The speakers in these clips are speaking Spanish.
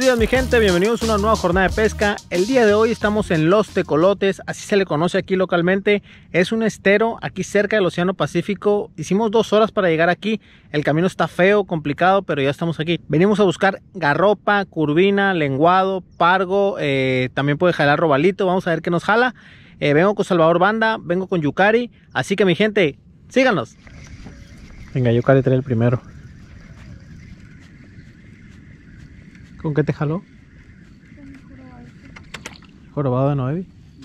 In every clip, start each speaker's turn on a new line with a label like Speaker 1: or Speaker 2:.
Speaker 1: días mi gente, bienvenidos a una nueva jornada de pesca. El día de hoy estamos en Los Tecolotes, así se le conoce aquí localmente. Es un estero aquí cerca del Océano Pacífico. Hicimos 2 horas para llegar aquí. El camino está feo, complicado, pero ya estamos aquí. Venimos a buscar garropa, curvina, lenguado, pargo, también puede jalar robalito. Vamos a ver qué nos jala. Vengo con Salvador Banda, vengo con Yukari, así que mi gente, síganos. Venga, Yukari trae el primero. ¿Con qué te jaló? Jorobado de Noevi.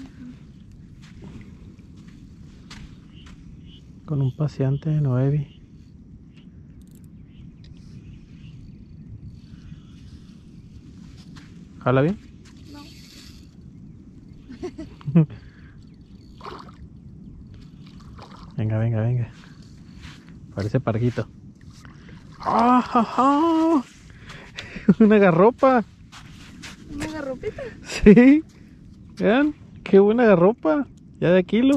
Speaker 1: Con un paseante de Noevi. ¿Jala bien? No. Venga, venga, venga. Parece parguito. ¡Ah, ja, ja! Una garropa.
Speaker 2: ¿Una garropita?
Speaker 1: Sí. Vean, qué buena garropa. Ya de kilo.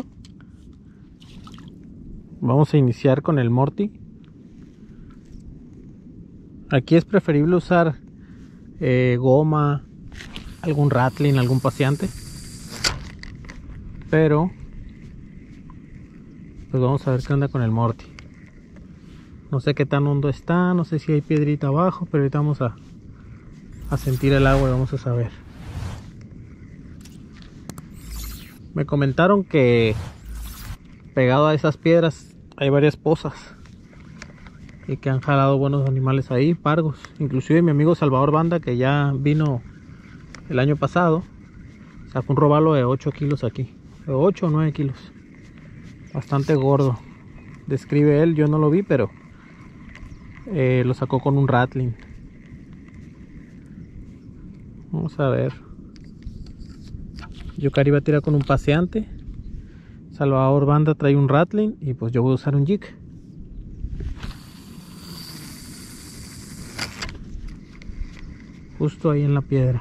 Speaker 1: Vamos a iniciar con el Morty. Aquí es preferible usar goma, algún rattling, algún paseante. Pero pues vamos a ver qué onda con el Morty. No sé qué tan hondo está, no sé si hay piedrita abajo, pero ahorita vamos a sentir el agua y vamos a saber. Me comentaron que pegado a esas piedras hay varias pozas y que han jalado buenos animales ahí, pargos. Inclusive mi amigo Salvador Banda, que ya vino el año pasado, sacó un robalo de 8 kilos aquí, de 8 o 9 kilos, bastante gordo. Describe él, yo no lo vi, pero lo sacó con un rattling. Vamos a ver. Yukari va a tirar con un paseante. Salvador Banda trae un rattling. Y pues yo voy a usar un jig. Justo ahí en la piedra.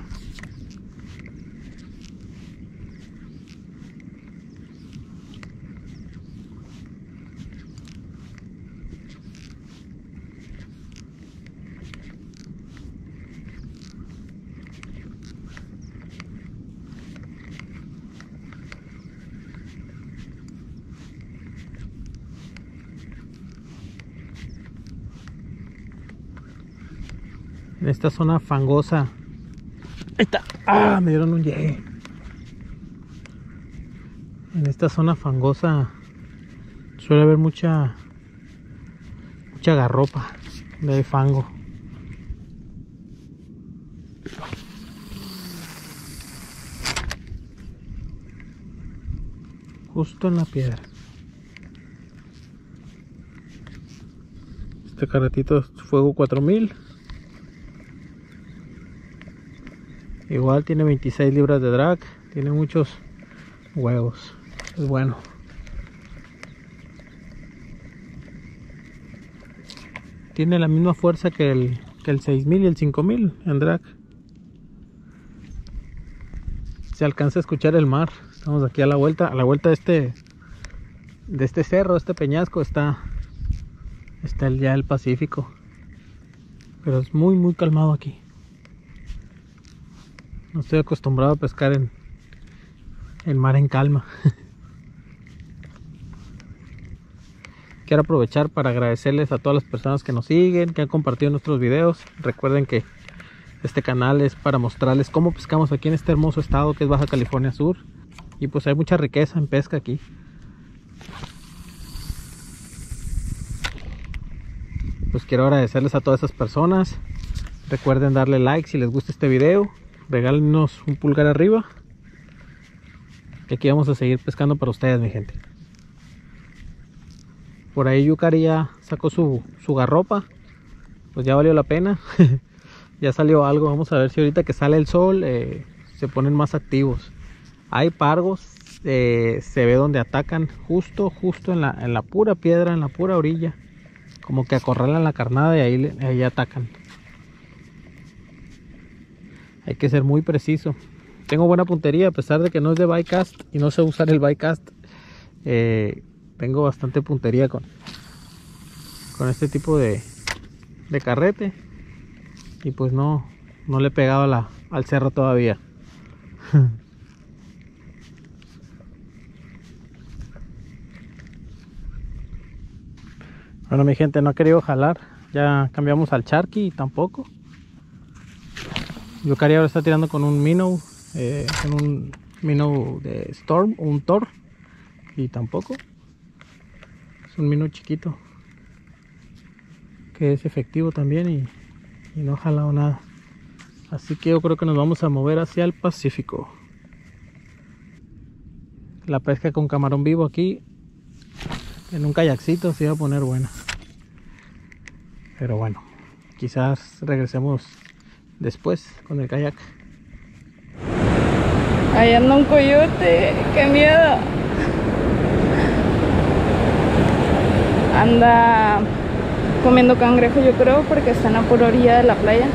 Speaker 1: En esta zona fangosa. Ahí está. Ah, me dieron un llegue. En esta zona fangosa suele haber mucha garropa de fango. Justo en la piedra. Este carretito es Fuego 4000. Igual tiene 26 libras de drag. Tiene muchos huevos. Es bueno. Tiene la misma fuerza que el 6000 y el 5000 en drag. Se alcanza a escuchar el mar. Estamos aquí a la vuelta de este cerro, este peñasco está ya el Pacífico. Pero es muy muy calmado aquí. No estoy acostumbrado a pescar en mar en calma. Quiero aprovechar para agradecerles a todas las personas que nos siguen, que han compartido nuestros videos. Recuerden que este canal es para mostrarles cómo pescamos aquí en este hermoso estado que es Baja California Sur. Y pues hay mucha riqueza en pesca aquí. Pues quiero agradecerles a todas esas personas. Recuerden darle like si les gusta este video. Regálenos un pulgar arriba. Y aquí vamos a seguir pescando para ustedes, mi gente. Por ahí Yukari ya sacó su garropa. Pues ya valió la pena. Ya salió algo. Vamos a ver si ahorita que sale el sol se ponen más activos. Hay pargos. Se ve donde atacan justo en la pura piedra, en la pura orilla. Como que acorralan la carnada y ahí atacan. Hay que ser muy preciso. Tengo buena puntería a pesar de que no es de bycast y no sé usar el bycast. Tengo bastante puntería con este tipo de carrete. Y pues no no le pegaba al cerro todavía. Bueno, mi gente, no ha querido jalar. Ya cambiamos al Sharky y tampoco. Yo quería ahora está tirando con un minnow, con un minnow de Storm, un Thor, y tampoco. Es un minnow chiquito que es efectivo también y no ha jalado nada. Así que yo creo que nos vamos a mover hacia el Pacífico. La pesca con camarón vivo aquí en un kayakcito se iba a poner buena. Pero bueno, quizás regresemos después con el kayak.
Speaker 2: Ahí anda un coyote, qué miedo. Anda comiendo cangrejo, yo creo, porque está en la pura orilla de la playa.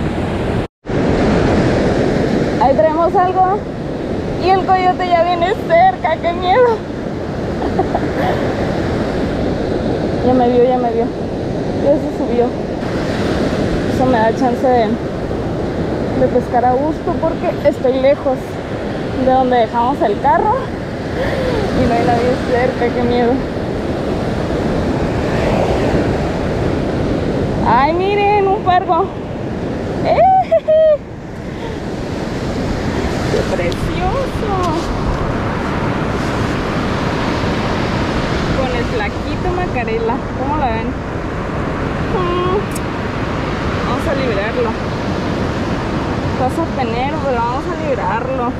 Speaker 2: Ahí traemos algo y el coyote ya viene cerca, qué miedo. Ya me vio, ya se subió. Eso me da chance de pescar a gusto porque estoy lejos de donde dejamos el carro y no hay nadie cerca, qué miedo. Ay, miren, un pargo. ¡Qué precioso! Con el flaquito Macarela, ¿cómo la ven? Vamos a liberarlo. Pasa penero, pero vamos a liberarlo.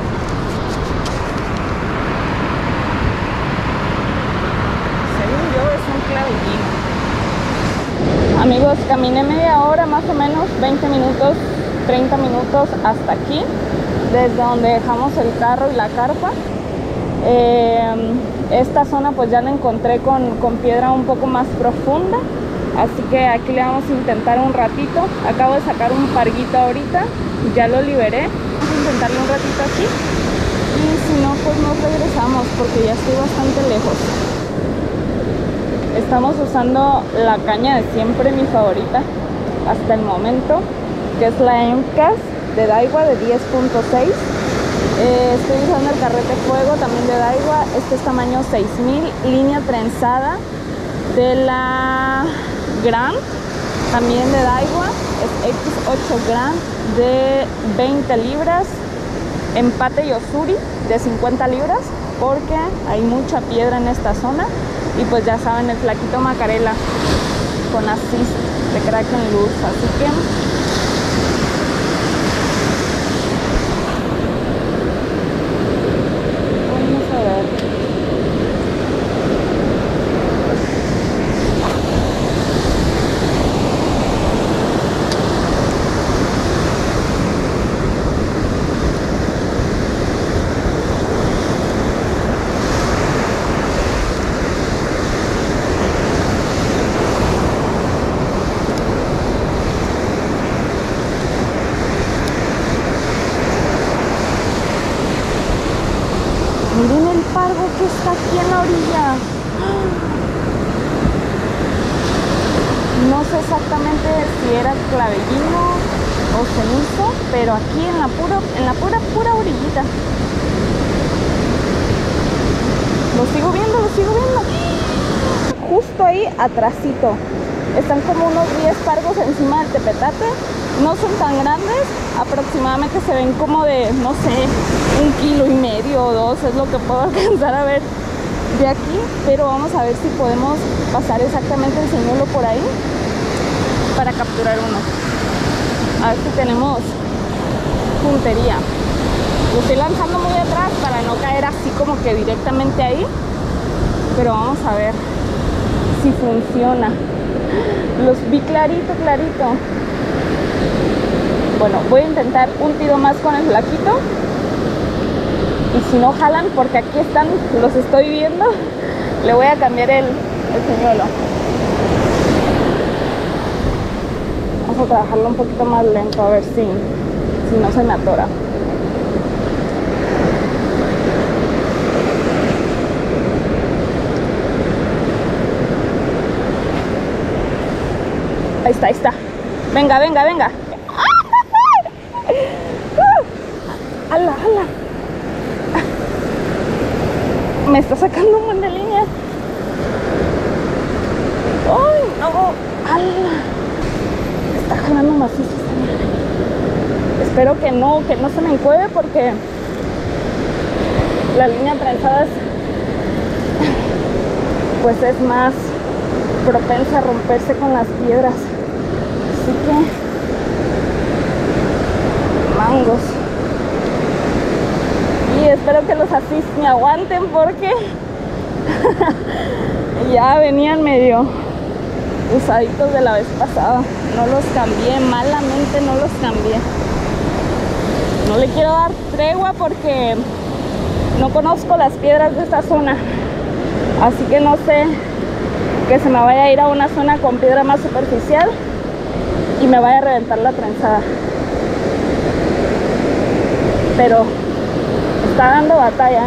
Speaker 2: Según yo es un clavellino. Amigos, caminé media hora más o menos, 20 minutos, 30 minutos hasta aquí, desde donde dejamos el carro y la carpa. Esta zona pues ya la encontré con piedra un poco más profunda, así que aquí le vamos a intentar un ratito. Acabo de sacar un parguito ahorita, ya lo liberé. Vamos a intentarle un ratito aquí y si no pues nos regresamos porque ya estoy bastante lejos. Estamos usando la caña de siempre, mi favorita hasta el momento, que es la MCAS de Daiwa de 10.6. Estoy usando el carrete fuego también de Daiwa. Este es tamaño 6000, línea trenzada de la Grand, también de Daiwa. Es X8 Grand de 20 libras. Empate Yosuri de 50 libras porque hay mucha piedra en esta zona. Y pues ya saben, el flaquito Macarela con assist de Kraken Luz, así que vamos a ver. Miren el pargo que está aquí en la orilla. No sé exactamente si era clavellino o cenizo, pero aquí en la pura orillita. Lo sigo viendo. Justo ahí atrasito. Están como unos 10 pargos encima del tepetate. No son tan grandes, aproximadamente se ven como de, no sé, 1,5 kilos o 2, es lo que puedo alcanzar a ver de aquí. Pero vamos a ver si podemos pasar exactamente el señuelo por ahí para capturar uno. A ver si tenemos puntería. Lo estoy lanzando muy atrás para no caer así como que directamente ahí, pero vamos a ver si funciona. Los vi clarito. Bueno, voy a intentar un tiro más con el flaquito y si no jalan, porque aquí están, los estoy viendo, le voy a cambiar el señuelo. Vamos a trabajarlo un poquito más lento a ver si no se me atora. Ahí está. Venga. Me está sacando un buen de línea. ¡Ay, no! ¡Ala! Me está jalando macizo esta madre. Espero que no se me encueve porque la línea trenzada pues es más propensa a romperse con las piedras. Así que mangos. Y espero que los asís me aguanten porque ya venían medio usaditos de la vez pasada. No los cambié, malamente no los cambié. No le quiero dar tregua porque no conozco las piedras de esta zona. Así que no sé que se me vaya a ir a una zona con piedra más superficial y me vaya a reventar la trenzada. Pero está dando batalla,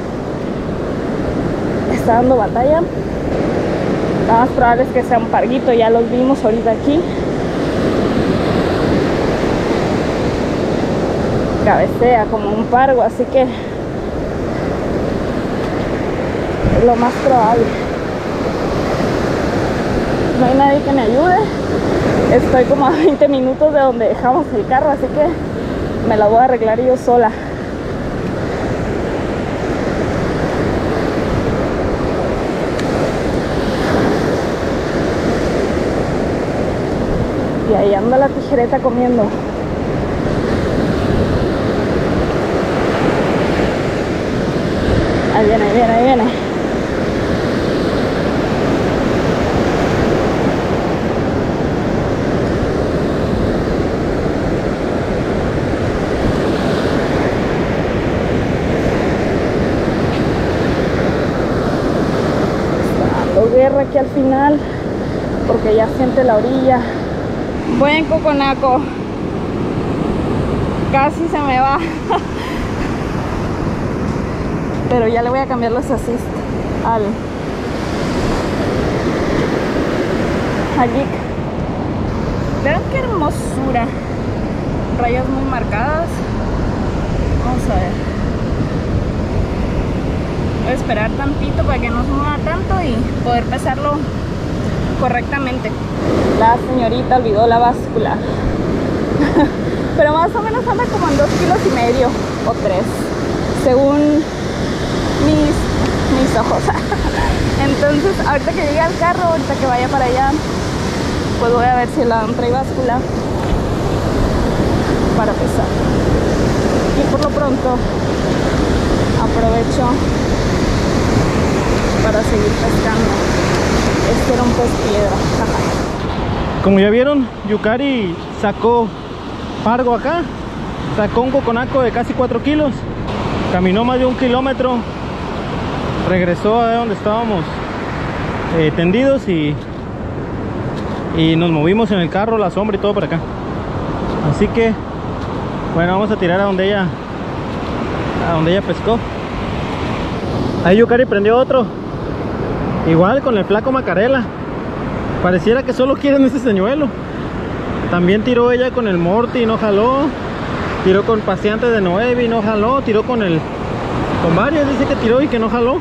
Speaker 2: está dando batalla. Lo más probable es que sea un parguito, ya los vimos ahorita aquí. Cabecea como un pargo, así que es lo más probable. No hay nadie que me ayude. Estoy como a 20 minutos de donde dejamos el carro, así que me la voy a arreglar yo sola. Y ahí anda la tijereta comiendo. Ahí viene, ahí viene, ahí viene. Guerra aquí al final porque ya siente la orilla. Buen coconaco, casi se me va. Pero ya le voy a cambiar los assist al Geek. Vean qué hermosura, rayas muy marcadas. Vamos a ver. Voy a esperar tantito para que no se mueva tanto y poder pesarlo correctamente. La señorita olvidó la báscula. Pero más o menos anda como en 2,5 kilos o 3, según mis ojos. Entonces ahorita que llegue al carro, ahorita que vaya para allá, pues voy a ver si la trae báscula para pesar. Y por lo pronto aprovecho para seguir pescando. Este era un pez piedra.
Speaker 1: Como ya vieron, Yukari sacó pargo acá, sacó un coconaco de casi 4 kilos, caminó más de 1 kilómetro, regresó a donde estábamos tendidos y nos movimos en el carro, la sombra y todo para acá. Así que bueno, vamos a tirar a donde ella pescó. Ahí Yukari prendió otro, igual con el flaco Macarela. Pareciera que solo quieren ese señuelo. También tiró ella con el Morty y no jaló. Tiró con Paseante de 9 y no jaló. Tiró con varias, dice que tiró y que no jaló.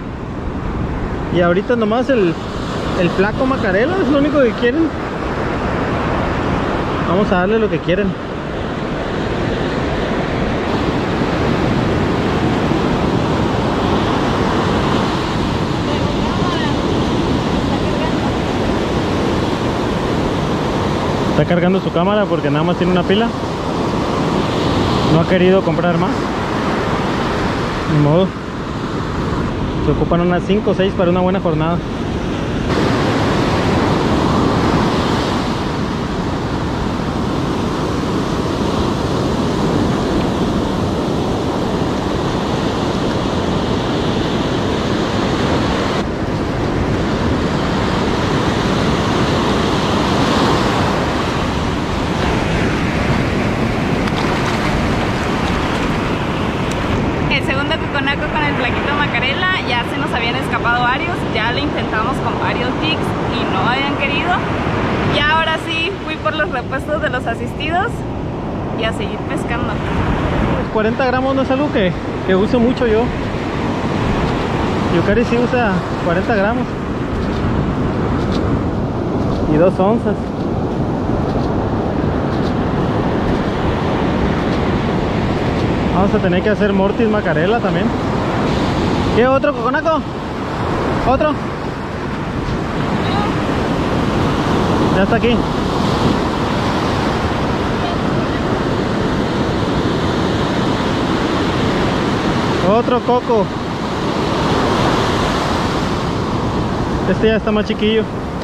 Speaker 1: Y ahorita nomás el flaco Macarela es lo único que quieren. Vamos a darle lo que quieren. Está cargando su cámara porque nada más tiene una pila. No ha querido comprar más. Ni modo. Se ocupan unas 5 o 6 para una buena jornada.
Speaker 2: Con el flaquito Macarela, ya se nos habían escapado varios, ya le intentamos con varios jigs y no habían querido. Y ahora sí fui por los repuestos de los asistidos y a seguir pescando.
Speaker 1: 40 gramos no es algo que uso mucho yo. Yukari sí usa 40 gramos y 2 onzas. Vamos a tener que hacer Mortis Macarela también. ¿Qué otro coconaco? ¿Otro? Ya está aquí. Otro coco. Este ya está más chiquillo.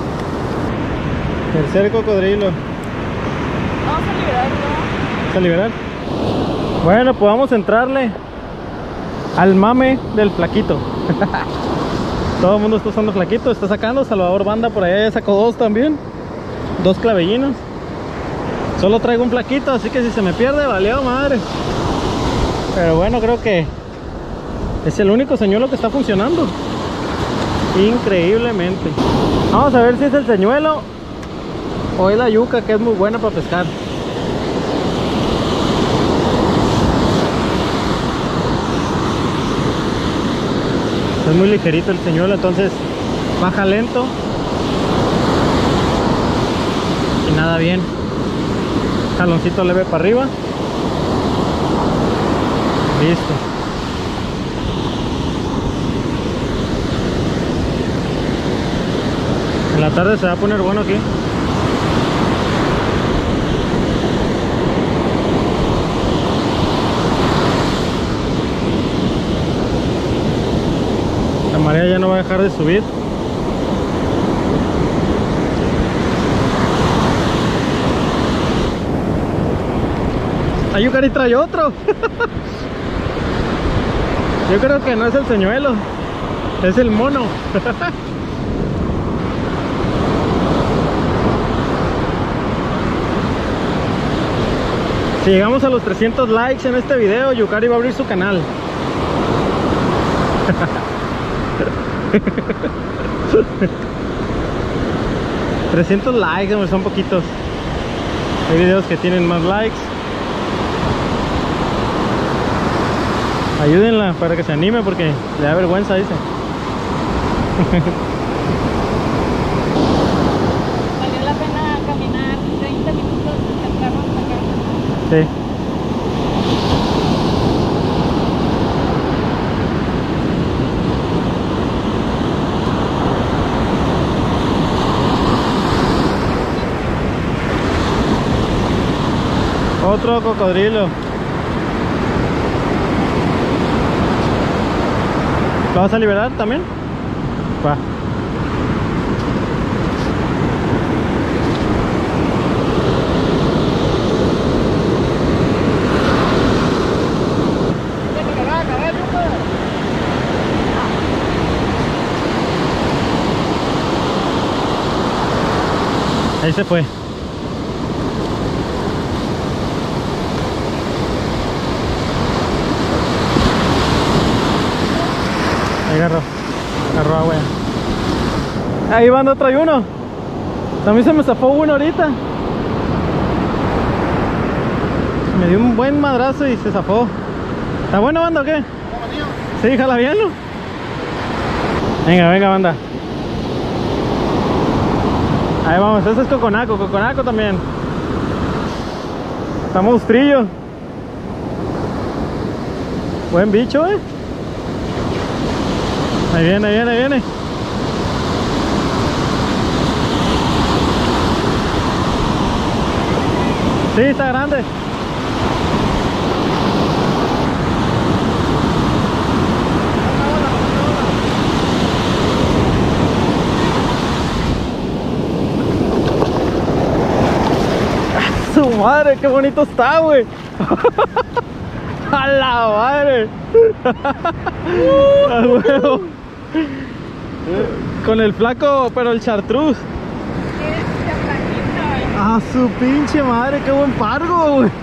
Speaker 1: Tercer cocodrilo.
Speaker 2: Vamos a liberarlo.
Speaker 1: ¿Vamos a liberar? Bueno, pues vamos a entrarle al mame del flaquito. Todo el mundo está usando flaquito, está sacando. Salvador Banda por allá ya sacó 2 también. 2 clavellinos. Solo traigo un flaquito, así que si se me pierde, valió madre. Pero bueno, creo que es el único señuelo que está funcionando. Increíblemente. Vamos a ver si es el señuelo o es la yuca, que es muy buena para pescar. Es muy ligerito el señuelo, entonces baja lento y nada bien. Jaloncito leve para arriba. Listo. En la tarde se va a poner bueno aquí. La marea ya no va a dejar de subir. Ay, Yukari trae otro. Yo creo que no es el señuelo, es el mono. Si llegamos a los 300 likes en este video, Yukari va a abrir su canal. 300 likes, son poquitos. Hay videos que tienen más likes. Ayúdenla para que se anime porque le da vergüenza, dice.
Speaker 2: Valió la pena caminar 30 minutos hasta entrarnos acá.
Speaker 1: Sí. Otro cocodrilo. ¿Lo vas a liberar también? Va. Ahí se fue. Ahí agarró agua. Ahí Banda trae uno. También se me zafó uno ahorita. Me dio un buen madrazo y se zafó. ¿Está bueno, Banda, o qué? Sí, jala bien, ¿no? Venga, venga, Banda. Ahí vamos, ese es coconaco también. Está monstrillo. Buen bicho, Ahí viene, ahí viene, ahí viene. Sí, está grande. Su madre, qué bonito está, güey. A la madre. A huevo. Con el flaco, pero el chartruz. A su pinche madre, qué buen pargo, güey.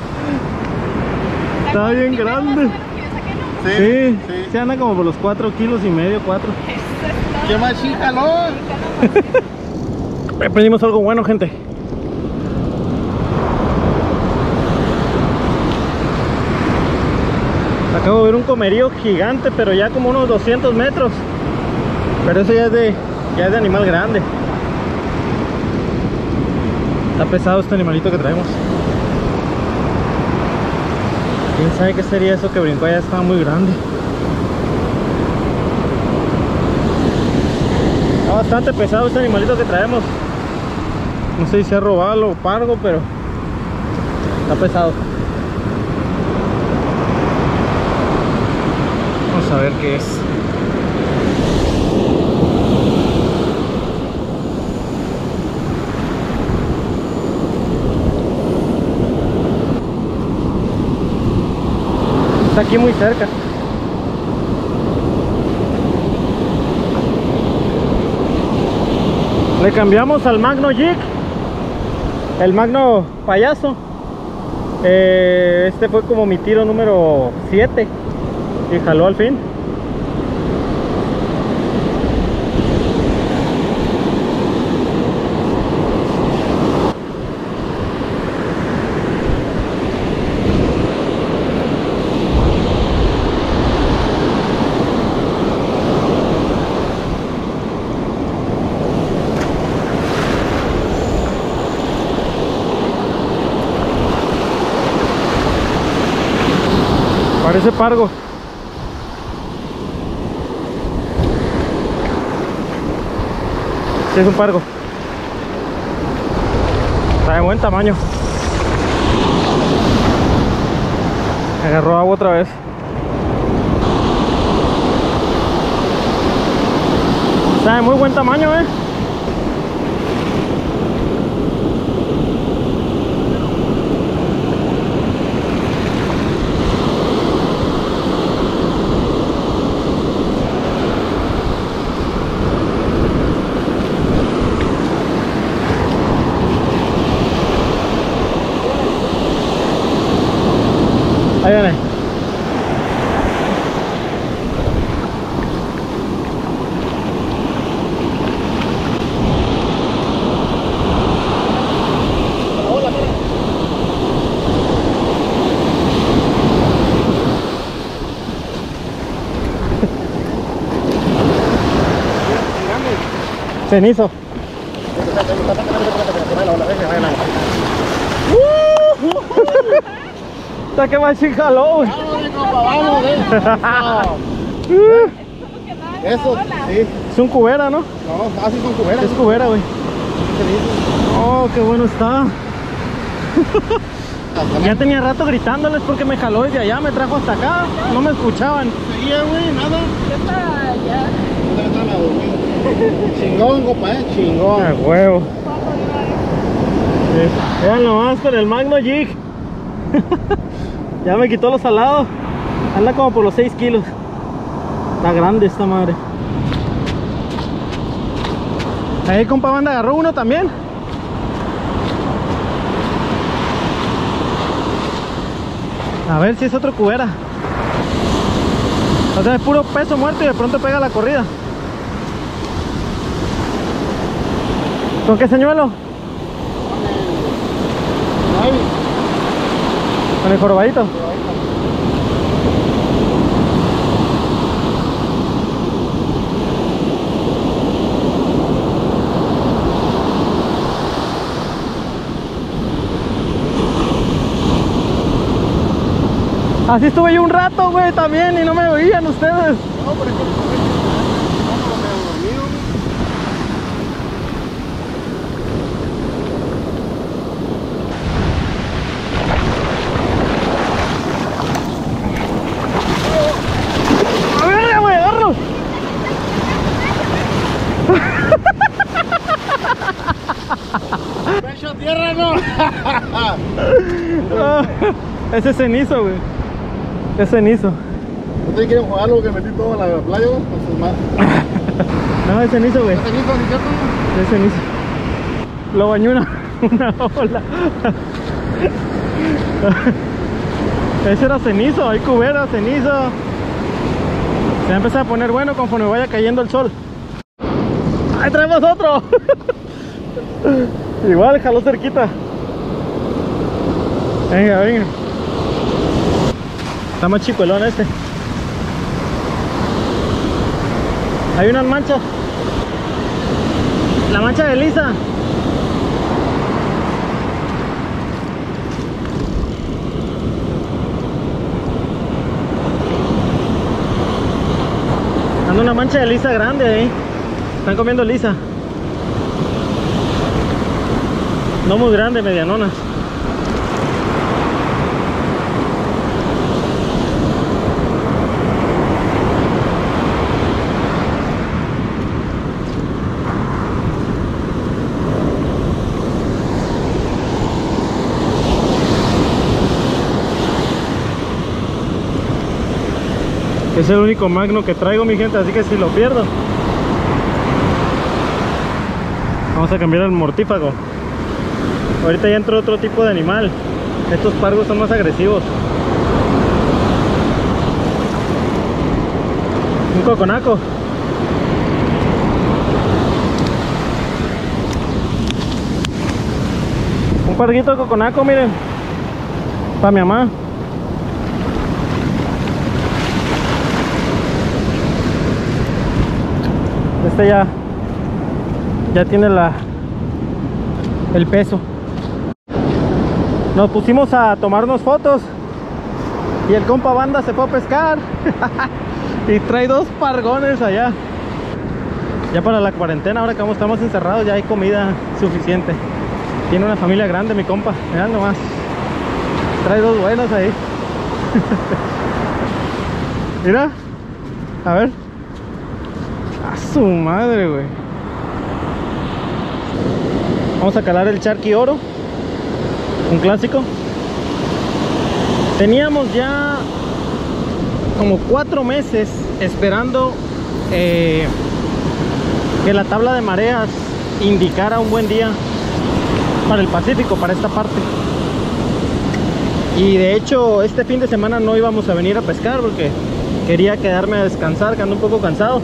Speaker 1: Está bien grande. Sí, se anda como por los 4 kilos y medio, 4.
Speaker 3: ¡Qué machín calor!
Speaker 1: Aprendimos algo bueno, gente. Está Acabo de ver un comerío gigante, pero ya como unos 200 metros. Pero eso ya es de animal grande. Está pesado este animalito que traemos. ¿Quién sabe qué sería eso que brincó allá? Estaba muy grande. Está bastante pesado este animalito que traemos. No sé si se ha robado o pargo, pero está pesado. Vamos a ver qué es. Está aquí muy cerca. Le cambiamos al Magno Jig, el Magno payaso. Este fue como mi tiro número 7 y jaló al fin. Parece pargo. Sí, es un pargo. Está de buen tamaño. Agarró agua otra vez. Está de muy buen tamaño, Ahí viene. Cenizo. Está que más jaló.
Speaker 3: Eso, sí.
Speaker 1: Es un cubera, ¿no?
Speaker 3: No, así son cuberas.
Speaker 1: Es cubera, güey. Oh, qué bueno está. Ya tenía rato gritándoles porque me jaló desde allá, me trajo hasta acá. No me escuchaban.
Speaker 3: Seguía, güey, nada.
Speaker 2: ¿Qué para allá?
Speaker 3: Están a dormir. Chingón, compa, chingón.
Speaker 1: A huevo. Vean nomás con el Magno Jig. Ya me quitó los salados. Anda como por los 6 kilos. Está grande esta madre. Ahí, compa banda, agarró uno también. A ver si es otro cubera. O sea, es puro peso muerto y de pronto pega la corrida. ¿Con qué señuelo? Con el jorobadito. Así estuve yo un rato, güey, también, y no me oían ustedes.
Speaker 3: No, por ejemplo,
Speaker 1: ¡Agarra, güey, agarro!
Speaker 3: ¡Pecho a tierra, no!
Speaker 1: Ese es cenizo, güey. Es cenizo.
Speaker 3: ¿Ustedes quieren jugar algo que metí todo a la playa?
Speaker 1: No, es cenizo, güey.
Speaker 3: ¿Es cenizo, sí, cierto?
Speaker 1: Es cenizo. Lo bañó una ola. Ese era cenizo, hay cubera, cenizo. Se va a empezar a poner bueno conforme vaya cayendo el sol. ¡Ahí traemos otro! Igual, jaló cerquita. Venga, venga. Está más chicuelón este. Hay unas manchas. La mancha de lisa. Anda una mancha de lisa grande ahí. Están comiendo lisa. No muy grande, medianonas. Es el único magno que traigo, mi gente, así que si lo pierdo, vamos a cambiar el mortífago. Ahorita ya entró otro tipo de animal. Estos pargos son más agresivos. Un coconaco. Un parguito de coconaco, miren. Para mi mamá. Este ya tiene el peso. Nos pusimos a tomarnos fotos y el compa Banda se fue a pescar y trae 2 pargones allá. Ya para la cuarentena, ahora que estamos encerrados, ya hay comida suficiente. Tiene una familia grande mi compa, mirad nomás. Trae 2 buenos ahí. Mira, a ver. A su madre, güey. Vamos a calar el charqui oro, un clásico. Teníamos ya como 4 meses esperando que la tabla de mareas indicara un buen día para el Pacífico, para esta parte. Y de hecho este fin de semana no íbamos a venir a pescar porque quería quedarme a descansar, que ando un poco cansado.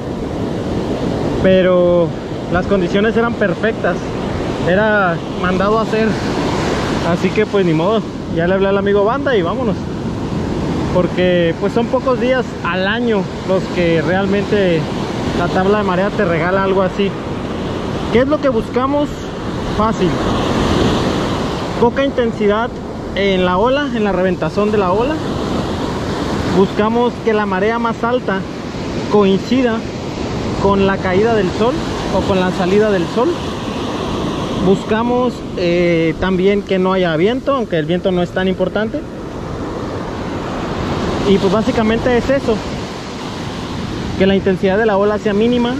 Speaker 1: Pero las condiciones eran perfectas, era mandado a hacer, así que pues ni modo, ya le hablé al amigo Banda y vámonos, porque pues son pocos días al año los que realmente la tabla de marea te regala algo así. ¿Qué es lo que buscamos? Fácil, poca intensidad en la ola, en la reventazón de la ola. Buscamos que la marea más alta coincida con la caída del sol o con la salida del sol. Buscamos también que no haya viento, aunque el viento no es tan importante. Y pues básicamente es eso, que la intensidad de la ola sea mínima,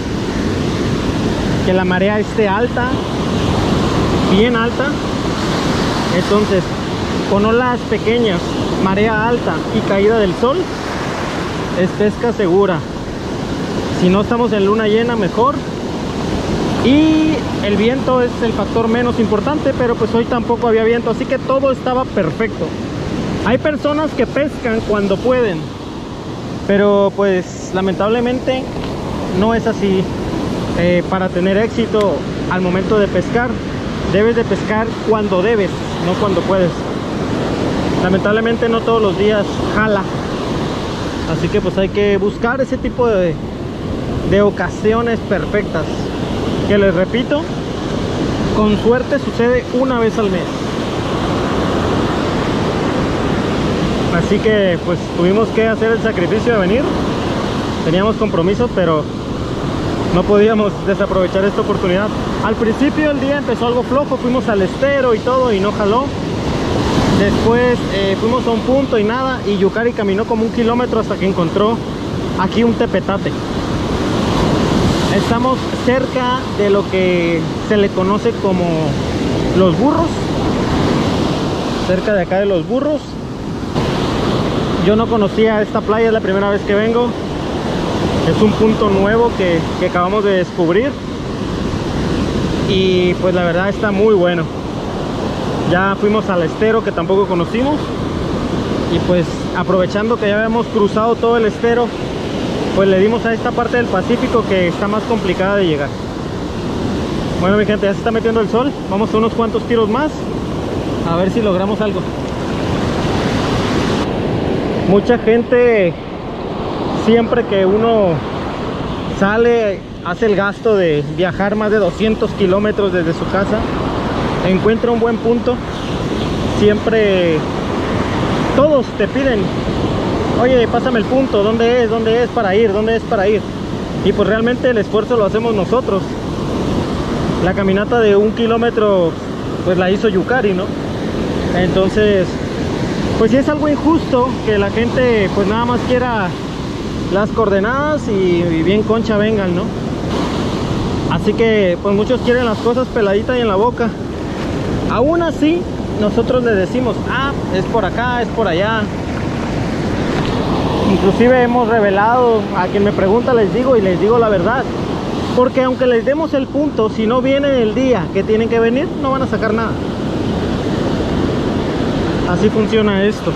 Speaker 1: que la marea esté alta, bien alta. Entonces, con olas pequeñas, marea alta y caída del sol, es pesca segura. Si no estamos en luna llena, mejor. Y el viento es el factor menos importante, pero pues hoy tampoco había viento, así que todo estaba perfecto. Hay personas que pescan cuando pueden, pero pues lamentablemente no es así. Para tener éxito al momento de pescar, debes de pescar cuando debes, no cuando puedes. Lamentablemente no todos los días jala, así que pues hay que buscar ese tipo de ocasiones perfectas, que les repito, con suerte sucede una vez al mes. Así que pues tuvimos que hacer el sacrificio de venir. Teníamos compromisos, pero no podíamos desaprovechar esta oportunidad. Al principio el día empezó algo flojo, fuimos al estero y todo y no jaló. Después fuimos a un punto y nada, y Yukari caminó como 1 kilómetro hasta que encontró aquí un tepetate. Estamos cerca de lo que se le conoce como Los Burros, cerca de acá de Los Burros. Yo no conocía esta playa, es la primera vez que vengo. Es un punto nuevo que acabamos de descubrir y pues la verdad está muy bueno. Ya fuimos al estero, que tampoco conocimos, y pues aprovechando que ya habíamos cruzado todo el estero, pues le dimos a esta parte del Pacífico que está más complicada de llegar. Bueno, mi gente, ya se está metiendo el sol. Vamos a unos cuantos tiros más, a ver si logramos algo. Mucha gente, siempre que uno sale, hace el gasto de viajar más de 200 kilómetros desde su casa, encuentra un buen punto. Siempre todos te piden: oye, pásame el punto, ¿dónde es para ir? ¿Dónde es para ir? Y pues realmente el esfuerzo lo hacemos nosotros. La caminata de 1 kilómetro pues la hizo Yukari, ¿no? Entonces pues sí es algo injusto que la gente pues nada más quiera las coordenadas y bien concha vengan, ¿no? Así que pues muchos quieren las cosas peladitas y en la boca. Aún así nosotros les decimos: ah, es por acá, es por allá. Inclusive hemos revelado, a quien me pregunta les digo, y les digo la verdad, porque aunque les demos el punto, si no vienen el día que tienen que venir, no van a sacar nada. Así funciona esto.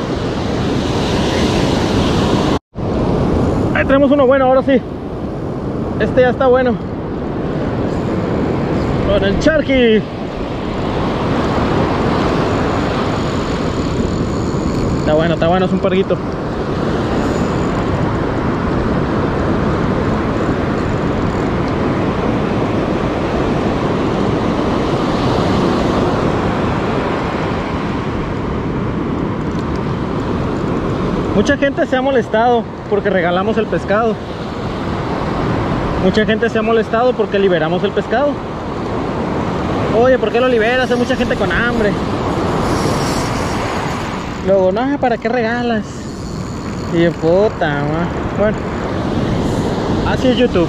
Speaker 1: Ahí tenemos uno bueno, ahora sí. Este ya está bueno. Con el Sharky. Está bueno, es un parguito. Mucha gente se ha molestado porque regalamos el pescado. Mucha gente se ha molestado porque liberamos el pescado. Oye, ¿por qué lo liberas? Hay mucha gente con hambre. Luego, no, ¿para qué regalas? Y de puta, man. Bueno, así es YouTube.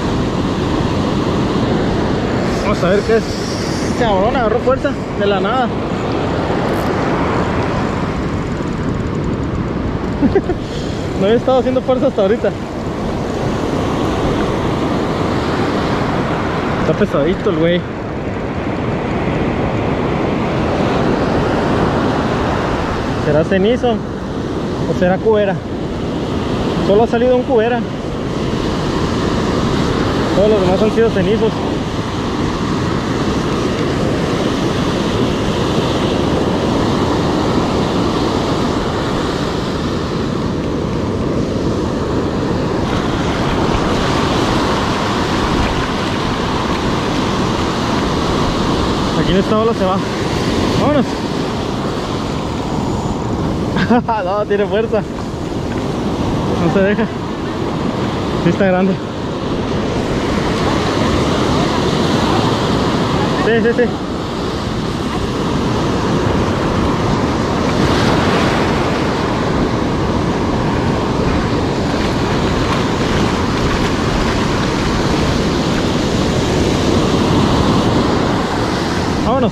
Speaker 1: Vamos a ver qué es. Cabrón, agarró fuerza de la nada. No he estado haciendo fuerza hasta ahorita. Está pesadito el güey. ¿Será cenizo o será cubera? Solo ha salido un cubera. Todos los demás han sido cenizos. Aquí en esta ola se va. Vámonos. No, tiene fuerza. No se deja. Sí está grande. Sí. Vámonos.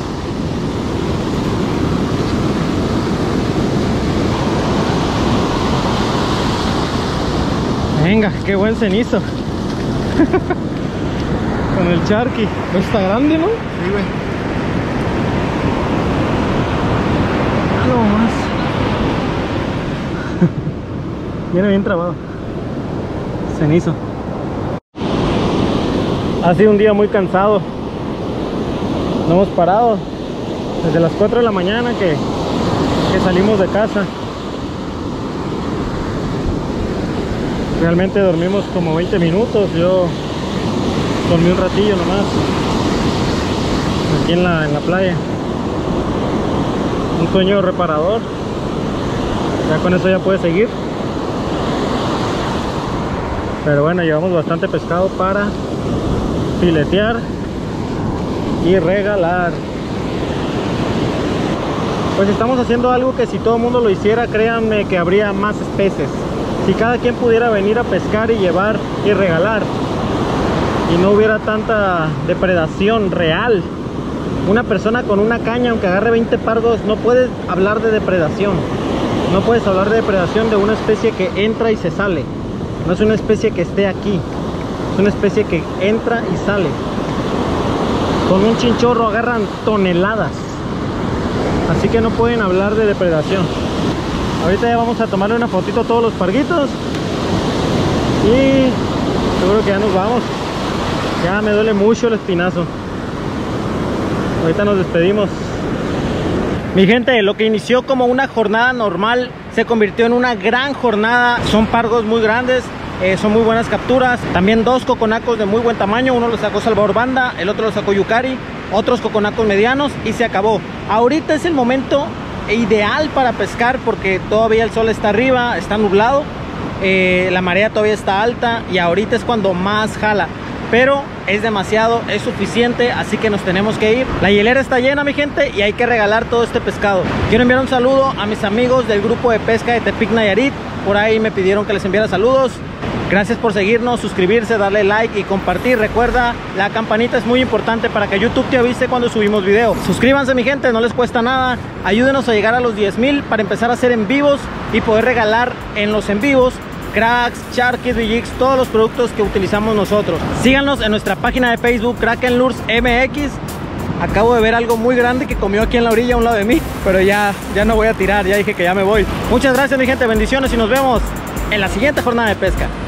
Speaker 1: Venga, qué buen cenizo. Con el Sharky. Está grande, ¿no?
Speaker 3: Sí, güey.
Speaker 1: No más. Viene bien trabado. Cenizo. Ha sido un día muy cansado. No hemos parado desde las 4 de la mañana que salimos de casa. Realmente dormimos como 20 minutos. Yo dormí un ratillo nomás aquí en la playa. Un sueño reparador. Ya con eso ya puede seguir. Pero bueno, llevamos bastante pescado para filetear y regalar. Pues estamos haciendo algo que si todo el mundo lo hiciera, créanme que habría más especies. Si cada quien pudiera venir a pescar y llevar y regalar y no hubiera tanta depredación real. Una persona con una caña, aunque agarre 20 pargos, no puedes hablar de depredación. No puedes hablar de depredación de una especie que entra y se sale. No es una especie que esté aquí, es una especie que entra y sale. Con un chinchorro agarran toneladas. Así que no pueden hablar de depredación. Ahorita ya vamos a tomarle una fotito a todos los parguitos. Y seguro que ya nos vamos. Ya me duele mucho el espinazo. Ahorita nos despedimos. Mi gente, lo que inició como una jornada normal se convirtió en una gran jornada. Son pargos muy grandes, son muy buenas capturas. También dos coconacos de muy buen tamaño, uno lo sacó Salvador Banda, el otro lo sacó Yukari, otros coconacos medianos y se acabó. Ahorita es el momento ideal para pescar porque todavía el sol está arriba, está nublado, la marea todavía está alta y ahorita es cuando más jala. Pero es demasiado, es suficiente, así que nos tenemos que ir. La hielera está llena, mi gente, y hay que regalar todo este pescado. Quiero enviar un saludo a mis amigos del grupo de pesca de Tepic Nayarit. Por ahí me pidieron que les enviara saludos. Gracias por seguirnos, suscribirse, darle like y compartir. Recuerda, la campanita es muy importante para que YouTube te avise cuando subimos video. Suscríbanse, mi gente, no les cuesta nada. Ayúdenos a llegar a los 10,000 para empezar a hacer en vivos y poder regalar en los en vivos cracks, charquis, jigs, todos los productos que utilizamos nosotros. Síganos en nuestra página de Facebook, Kraken Lures MX. Acabo de ver algo muy grande que comió aquí en la orilla a un lado de mí, pero ya no voy a tirar, ya dije que ya me voy. Muchas gracias, mi gente, bendiciones y nos vemos en la siguiente jornada de pesca.